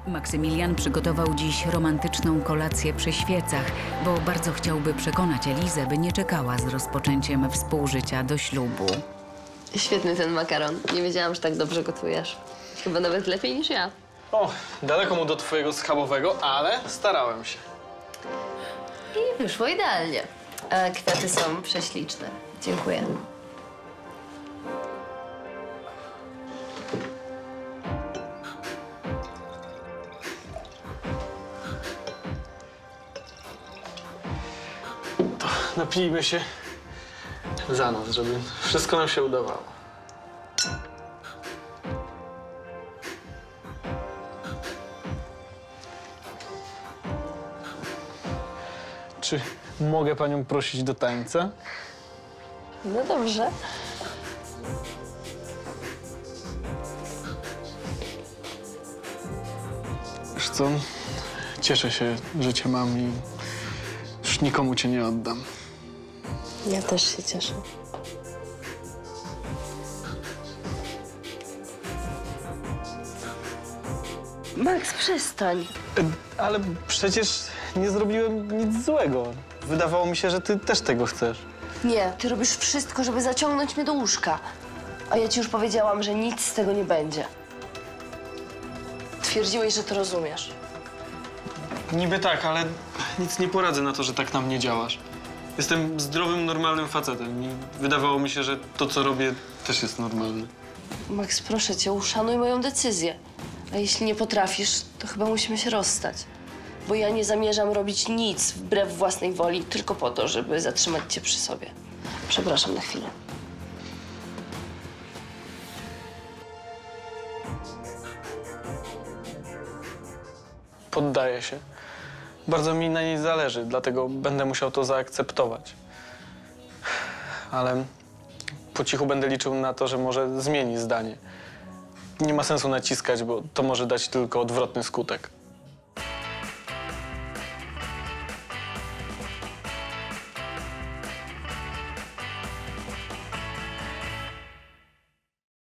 Maksymilian przygotował dziś romantyczną kolację przy świecach, bo bardzo chciałby przekonać Elizę, by nie czekała z rozpoczęciem współżycia do ślubu. Świetny ten makaron. Nie wiedziałam, że tak dobrze gotujesz. Chyba nawet lepiej niż ja. O, daleko mu do twojego schabowego, ale starałem się. I wyszło idealnie. A kwiaty są prześliczne. Dziękuję. To napijmy się za nas, żeby wszystko nam się udawało. Czy mogę panią prosić do tańca? No dobrze. Wiesz co, cieszę się, że cię mam i już nikomu cię nie oddam. Ja też się cieszę. Max, przestań. Ale przecież nie zrobiłem nic złego. Wydawało mi się, że ty też tego chcesz. Nie, ty robisz wszystko, żeby zaciągnąć mnie do łóżka. A ja ci już powiedziałam, że nic z tego nie będzie. Twierdziłeś, że to rozumiesz. Niby tak, ale nic nie poradzę na to, że tak na mnie działasz. Jestem zdrowym, normalnym facetem i wydawało mi się, że to, co robię, też jest normalne. Max, proszę cię, uszanuj moją decyzję. A jeśli nie potrafisz, to chyba musimy się rozstać. Bo ja nie zamierzam robić nic wbrew własnej woli, tylko po to, żeby zatrzymać cię przy sobie. Przepraszam na chwilę. Poddaję się. Bardzo mi na niej zależy, dlatego będę musiał to zaakceptować. Ale po cichu będę liczył na to, że może zmieni zdanie. Nie ma sensu naciskać, bo to może dać tylko odwrotny skutek.